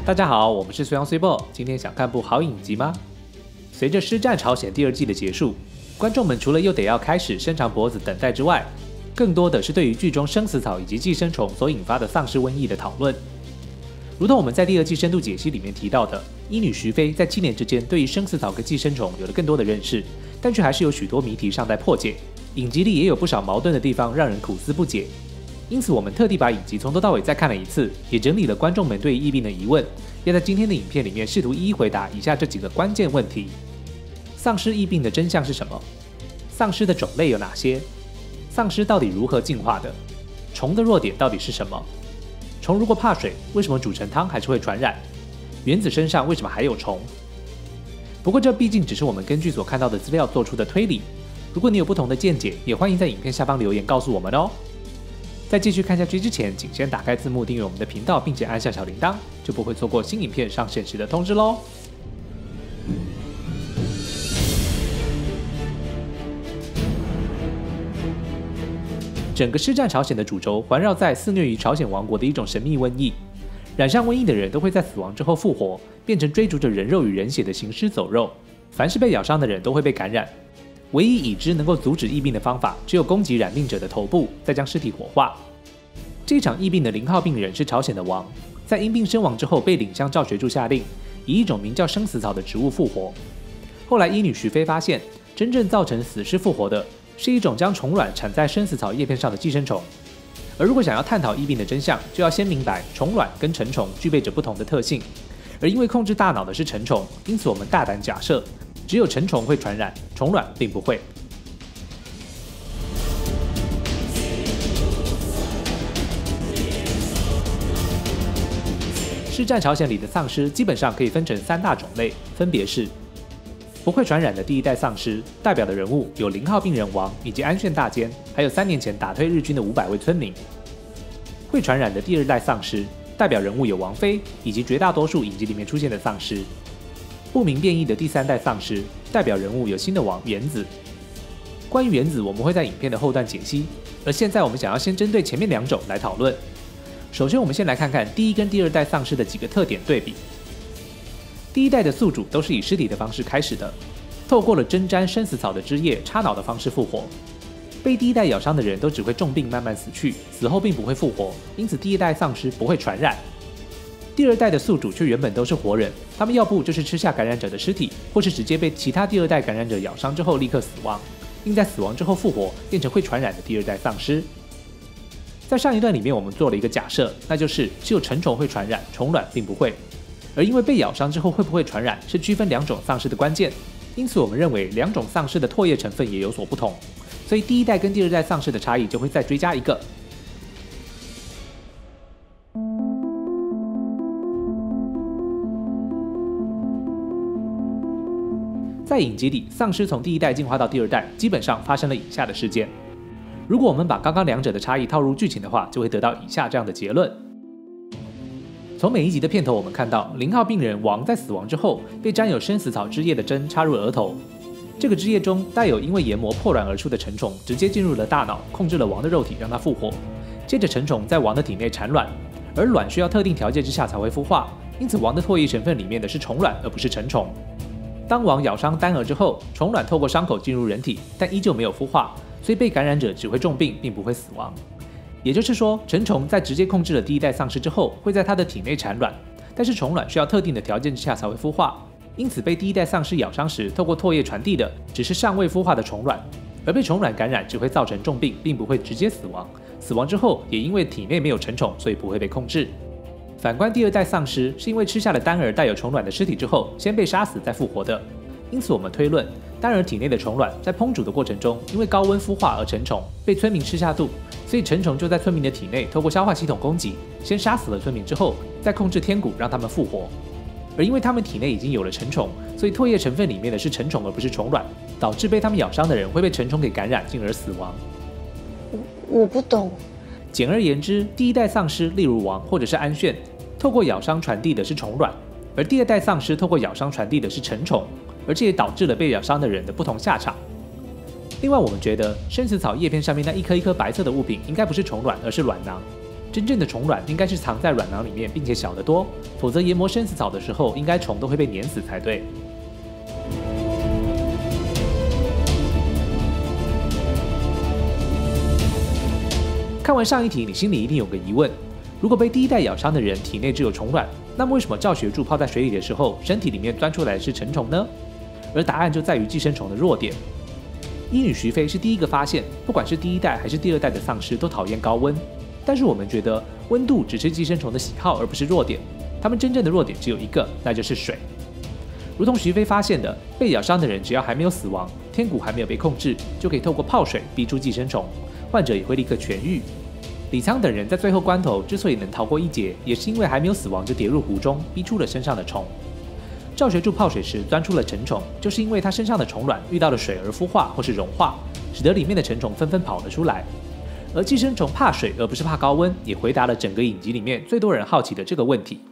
大家好，我们是随阳随报，今天想看部好影集吗？随着《师战朝鲜》第2季的结束，观众们除了又得要开始伸长脖子等待之外，更多的是对于剧中生死草以及寄生虫所引发的丧尸瘟疫的讨论。如同我们在第2季深度解析里面提到的，医女徐飞在7年之间对于生死草跟寄生虫有了更多的认识，但却还是有许多谜题尚待破解。影集里也有不少矛盾的地方让人苦思不解。因此我们特地把影集从头到尾再看了一次，也整理了观众们对疫病的疑问，要在今天的影片里面试图一一回答以下这几个关键问题：丧尸疫病的真相是什么？丧尸的种类有哪些？丧尸到底如何进化的？虫的弱点到底是什么？虫如果怕水，为什么煮成汤还是会传染？原子身上为什么还有虫？不过这毕竟只是我们根据所看到的资料做出的推理，如果你有不同的见解，也欢迎在影片下方留言告诉我们哦。在继续看下去之前，请先打开字幕订阅我们的频道，并且按下小铃铛，就不会错过新影片上线时的通知喽。整个《师战朝鲜》的主轴环绕在肆虐于朝鲜王国的一种神秘瘟疫。染上瘟疫的人都会在死亡之后复活，变成追逐着人肉与人血的行尸走肉。凡是被咬伤的人都会被感染。唯一已知能够阻止疫病的方法，只有攻击染病者的头部，再将尸体火化。这场疫病的0号病人是朝鲜的王，在因病身亡之后，被领向教学处下令，以一种名叫生死草的植物复活。后来医女徐飞发现，真正造成死尸复活的是一种将虫卵产在生死草叶片上的寄生虫。而如果想要探讨疫病的真相，就要先明白虫卵跟成虫具备着不同的特性。而因为控制大脑的是成虫，因此我们大胆假设，只有成虫会传染，虫卵并不会。《师战朝鲜》里的丧尸基本上可以分成3大种类，分别是不会传染的第1代丧尸，代表的人物有0号病人王以及安炫大监，还有3年前打退日军的500位村民；会传染的第2代丧尸，代表人物有王妃以及绝大多数影集里面出现的丧尸；不明变异的第3代丧尸，代表人物有新的王原子。关于原子，我们会在影片的后段解析，而现在我们想要先针对前面2种来讨论。首先，我们先来看看第1跟第2代丧尸的几个特点对比。第1代的宿主都是以尸体的方式开始的，透过了针沾生死草的汁液插脑的方式复活。被第1代咬伤的人都只会重病慢慢死去，死后并不会复活，因此第1代丧尸不会传染。第2代的宿主却原本都是活人，他们要不就是吃下感染者的尸体，或是直接被其他第2代感染者咬伤之后立刻死亡，并在死亡之后复活，变成会传染的第2代丧尸。在上一段里面，我们做了一个假设，那就是只有成虫会传染，虫卵并不会。而因为被咬伤之后会不会传染，是区分2种丧尸的关键，因此我们认为2种丧尸的唾液成分也有所不同，所以第1代跟第2代丧尸的差异就会再追加一个。在影集里，丧尸从第1代进化到第2代，基本上发生了以下的事件。如果我们把刚刚2者的差异套入剧情的话，就会得到以下这样的结论。从每一集的片头，我们看到0号病人王在死亡之后，被沾有生死草汁液的针插入额头。这个汁液中带有因为研磨破卵而出的成虫，直接进入了大脑，控制了王的肉体，让它复活。接着成虫在王的体内产卵，而卵需要特定条件之下才会孵化，因此王的唾液成分里面的是虫卵，而不是成虫。当王咬伤丹蛾之后，虫卵透过伤口进入人体，但依旧没有孵化，所以被感染者只会重病，并不会死亡。也就是说，成虫在直接控制了第1代丧尸之后，会在它的体内产卵，但是虫卵需要特定的条件之下才会孵化，因此被第1代丧尸咬伤时，透过唾液传递的只是尚未孵化的虫卵，而被虫卵感染只会造成重病，并不会直接死亡。死亡之后，也因为体内没有成虫，所以不会被控制。反观第2代丧尸，是因为吃下了单儿带有虫卵的尸体之后，先被杀死再复活的。因此我们推论，单儿体内的虫卵在烹煮的过程中，因为高温孵化而成虫，被村民吃下肚，所以成虫就在村民的体内透过消化系统攻击，先杀死了村民之后，再控制天蛊让他们复活。而因为他们体内已经有了成虫，所以唾液成分里面的是成虫而不是虫卵，导致被他们咬伤的人会被成虫给感染，进而死亡。 我不懂。 简而言之，第1代丧尸，例如王或者是安炫，透过咬伤传递的是虫卵，而第2代丧尸透过咬伤传递的是成虫，而这也导致了被咬伤的人的不同下场。另外，我们觉得生死草叶片上面那一颗一颗白色的物品应该不是虫卵，而是卵囊。 真正的虫卵应该是藏在卵囊里面，并且小得多，否则研磨生死草的时候，应该虫都会被碾死才对。看完上一题，你心里一定有个疑问：如果被第一代咬伤的人体内只有虫卵，那么为什么赵学柱泡在水里的时候，身体里面钻出来的是成虫呢？而答案就在于寄生虫的弱点。鹰与徐飞是第一个发现，不管是第一代还是第二代的丧尸都讨厌高温，但是我们觉得温度只是寄生虫的喜好，而不是弱点。它们真正的弱点只有一个，那就是水。如同徐飞发现的，被咬伤的人只要还没有死亡，天蛊还没有被控制，就可以透过泡水逼出寄生虫，患者也会立刻痊愈。李沧等人在最后关头之所以能逃过一劫，也是因为还没有死亡就跌入湖中，逼出了身上的虫。赵学柱泡水时钻出了成虫，就是因为他身上的虫卵遇到了水而孵化或是融化，使得里面的成虫纷纷跑了出来。而寄生虫怕水而不是怕高温，也回答了整个影集里面最多人好奇的这个问题。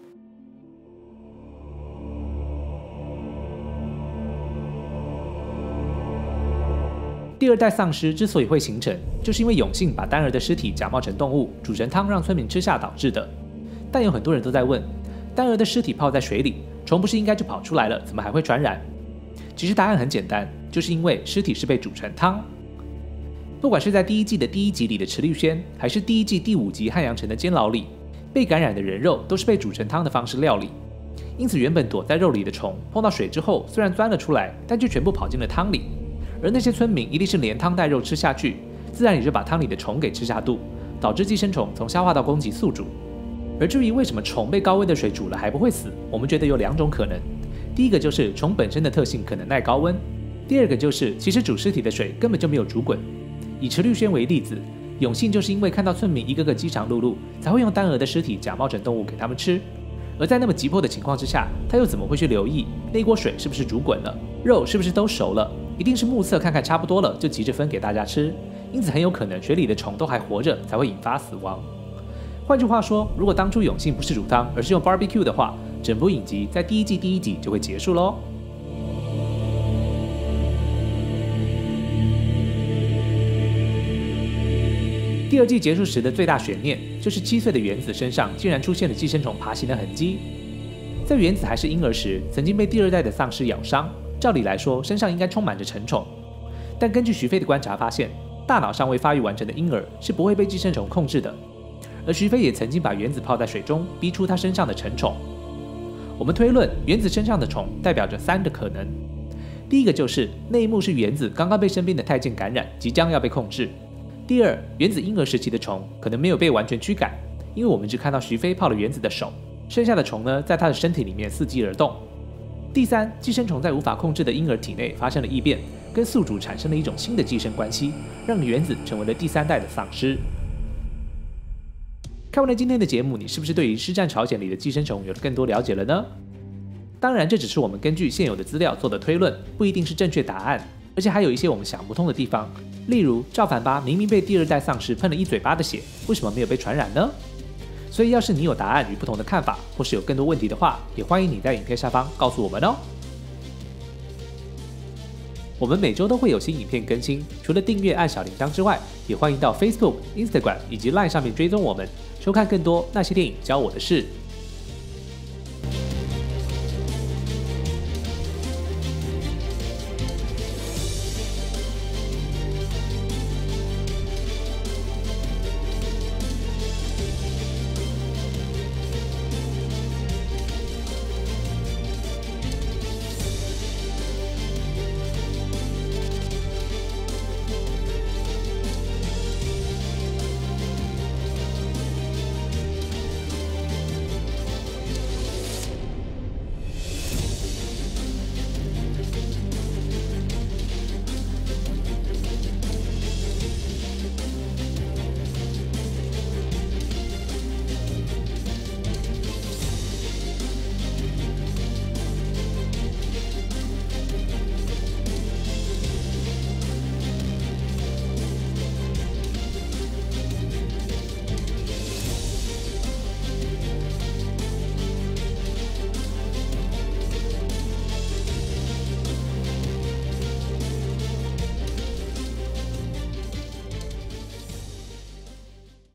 第二代丧尸之所以会形成，就是因为永信把丹儿的尸体假冒成动物，煮成汤让村民吃下导致的。但有很多人都在问，丹儿的尸体泡在水里，虫不是应该就跑出来了，怎么还会传染？其实答案很简单，就是因为尸体是被煮成汤。不管是在第一季的第1集里的池绿轩，还是第1季第5集汉阳城的监牢里，被感染的人肉都是被煮成汤的方式料理。因此原本躲在肉里的虫碰到水之后，虽然钻了出来，但却全部跑进了汤里。而那些村民一定是连汤带肉吃下去，自然也就把汤里的虫给吃下肚，导致寄生虫从消化道攻击宿主。而至于为什么虫被高温的水煮了还不会死，我们觉得有2种可能。第一个就是虫本身的特性可能耐高温，第二个就是其实煮尸体的水根本就没有煮滚。以池绿轩为例子，永信就是因为看到村民一个个饥肠辘辘，才会用丹儿的尸体假冒成动物给他们吃。而在那么急迫的情况之下，他又怎么会去留意那锅水是不是煮滚了，肉是不是都熟了？一定是目测看看差不多了，就急着分给大家吃。因此很有可能水里的虫都还活着，才会引发死亡。换句话说，如果当初永信不是煮汤，而是用 barbecue 的话，整部影集在第1季第1集就会结束咯。第2季结束时的最大悬念，就是7岁的原子身上竟然出现了寄生虫爬行的痕迹。在原子还是婴儿时，曾经被第2代的丧尸咬伤，照理来说身上应该充满着成虫。但根据徐飞的观察发现，大脑尚未发育完成的婴儿是不会被寄生虫控制的。而徐飞也曾经把原子泡在水中，逼出他身上的成虫。我们推论，原子身上的虫代表着3个可能。第一个就是那一幕是原子刚刚被身边的太监感染，即将要被控制。第二，原子婴儿时期的虫可能没有被完全驱赶，因为我们只看到徐飞泡了原子的手，剩下的虫呢，在他的身体里面伺机而动。第三，寄生虫在无法控制的婴儿体内发生了异变，跟宿主产生了一种新的寄生关系，让原子成为了第3代的丧尸。看完了今天的节目，你是不是对于《师战朝鲜》里的寄生虫有了更多了解了呢？当然，这只是我们根据现有的资料做的推论，不一定是正确答案，而且还有一些我们想不通的地方。例如，赵凡八明明被第2代丧尸喷了一嘴巴的血，为什么没有被传染呢？所以，要是你有答案与不同的看法，或是有更多问题的话，也欢迎你在影片下方告诉我们哦。我们每周都会有新影片更新，除了订阅按小铃铛之外，也欢迎到 Facebook、Instagram 以及 LINE 上面追踪我们，收看更多那些电影教我的事。